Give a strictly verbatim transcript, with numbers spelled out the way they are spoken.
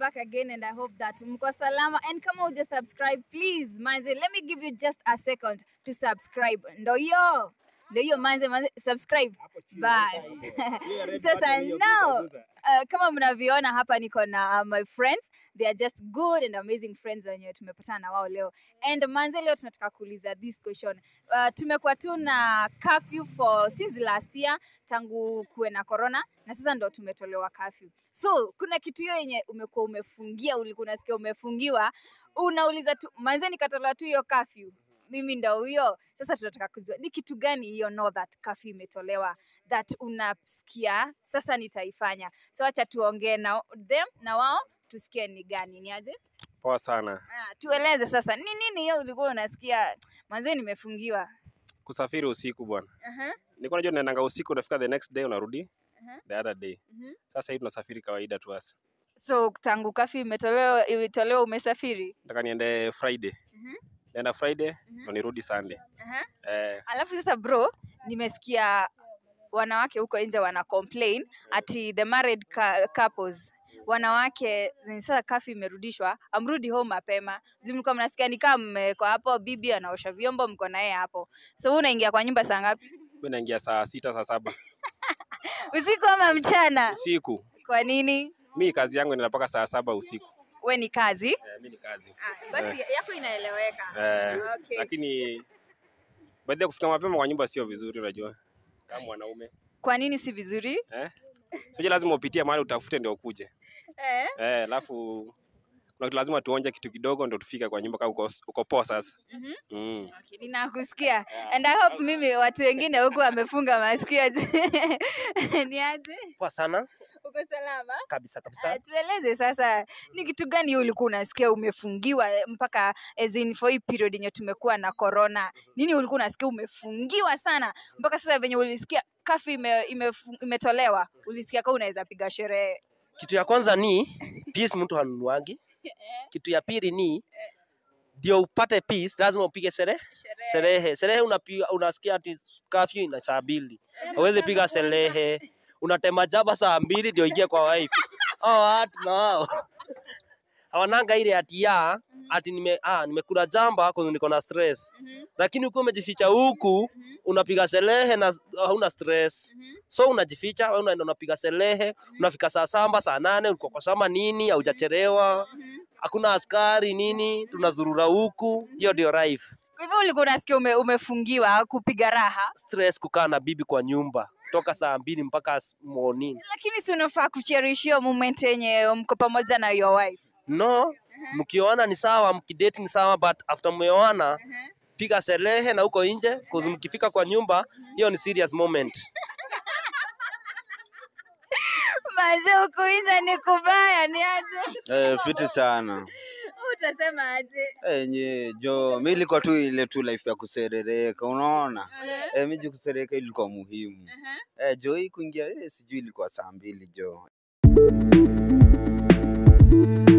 back again and I hope that mko salama. And kama uja subscribe, please manze, let me give you just a second to subscribe. Ndo hiyo. Ndo hiyo manze, manze subscribe. Bas. Sasa now, uh, kama mnaviona hapa niko na uh, my friends. They are just good and amazing friends wenye tumepatana na wao leo. And manze leo tunataka kuuliza this question. Uh, tumekuwa tu na curfew for since last year tangu kuwe na corona na sasa ndo tumetolewa curfew. So kuna kitu hiyo yenye umekuwa umefungia, ulikuwa unasikia umefungiwa, unauliza tu manze nikatolewa tu hiyo curfew. Mimi ndo huyo. Sasa tunataka kujua ni kitu gani hiyo know that curfew imetolewa that unasikia sasa nitaifanya. So acha tuongee na them na wao tusikie ni gani ni aje. Poa sana. Ah, tueleze sasa ni nini hiyo ulikuwa unasikia manze nimefungiwa? Kusafiri usiku bwana. Aha. Uh-huh. Nilikuwa najua naendanga usiku unafika the next day unarudi. Uh-huh. The other day. Uh-huh. Sasa hii tunasafiri kawaida tu hasa. So tangu curfew imetolewa imetolewa umesafiri? Nataka niende Friday. Mhm. Uh-huh. Naenda Friday Uh-huh. na nirudi Sunday. Aha. Uh-huh. Eh. Alafu sasa bro, nimesikia wanawake huko nje wana complain ati the married couples wanawake sasa curfew imerudishwa amrudi home mapema. Mlikuwa mnasikia ni kama kwa hapo bibi anaosha vyombo mko naye hapo. So wewe unaingia kwa nyumba saa ngapi? Mimi naingia saa sita saa saba. Usiku ama mchana? Usiku. Kwa nini? Mimi kazi yangu ninapaka saa saba usiku. Wewe ni kazi? Eh, mimi ni kazi. Ah, basi eh. Yako inaeleweka. Eh, okay. Lakini baada ya kufika mapema kwa nyumba sio vizuri unajua. Kama mwanaume. Kwa nini si vizuri? Eh? Sio lazima upitie mahali utafute ndio ukuje. Eh? Eh, alafu kuna lazima tuonje kitu kidogo ndio tufike kwa nyumba kama uko uko poa sasa. Mhm. Mm. Okay, ninakusikia. Yeah. And I hope mimi watu wengine huko wamefunga masikio. Ni aje? Poa sana. Uko salama? Kabisa kabisa. Uh, tueleze sasa ni kitu gani ulikuwa unasikia umefungiwa mpaka as in for hii period yenye tumekuwa na corona. Nini ulikuwa unasikia umefungiwa sana mpaka sasa venye ulisikia curfew ime, ime, imetolewa ulisikia kama unaweza piga sherehe? Kitu ya kwanza ni peace mtu hanunuagi. Kitu ya pili ni ndio upate peace lazima upige sherehe. Sherehe. Sherehe unapiga unasikia ati curfew ina saa mbili. Hauwezi piga sherehe. Unatema jaba saa mbili ndio ingie kwa wife. Oh watu nao. Hawananga ile ati ya ati nime ah nimekula jamba kwa niko na stress. Mm -hmm. Lakini uko umejificha huku mm -hmm. unapiga sherehe na hauna stress. Mm -hmm. So unajificha wewe unaenda unapiga sherehe, mm -hmm. unafika saa saba saa nane uko kwa shamba nini haujachelewa. Mm -hmm. Hakuna askari nini tunazurura huku. Hiyo ndio life. Kwa hivyo ulikuwa unasikia ume, umefungiwa kupiga raha? Stress kukaa na bibi kwa nyumba kutoka saa mbili mpaka morning. Lakini si unafaa kucherish hiyo moment yenye mko pamoja na your wife? No, uh-huh. Mkioana ni sawa, mkidate ni sawa, but after mmeoana uh-huh. piga sherehe na huko nje, uh-huh. cause mkifika kwa nyumba hiyo uh-huh. ni serious moment. Maze huko nje ni kubaya ni aje? Eh, fiti sana. Utasema aje? Eh, nye jo, mimi nilikuwa tu ile tu life ya kuserereka, unaona? Uh-huh. Eh, mimi kuserereka ilikuwa muhimu. Uh-huh. Eh, jo hii kuingia eh sijui ilikuwa saa mbili jo.